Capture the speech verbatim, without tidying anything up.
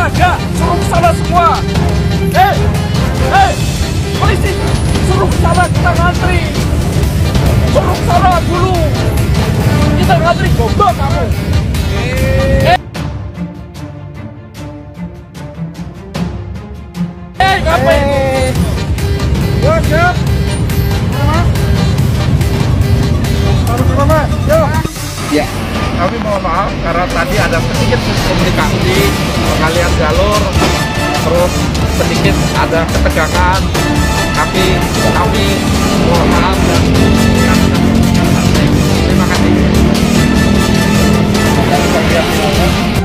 astaga, suruh ke sana semua. Hei, hei, polisi, suruh ke sana, kita ngantri. Suruh ke sana dulu. Kita ngantri, goblok kamu. Hei, hei, ngapain? Yo, siap. Harus sama, yo. Ya, kami mohon maaf karena tadi ada sedikit komunikasi pengalian jalur, terus sedikit ada ketegangan. Tapi kami mohon maaf dan terima kasih.